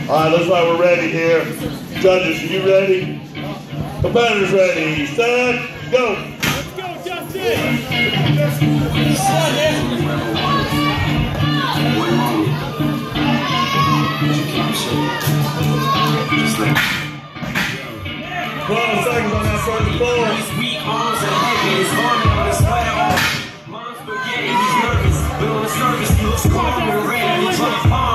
All right, looks like we're ready here. Judges, are you ready? Competitors ready. Set, go. Let's go, Justin. Seconds on that first floor. Weak arms and heavy, his arm on his sweater. Mom's spaghetti, he's nervous, but on the surface he looks calm and ready to drop.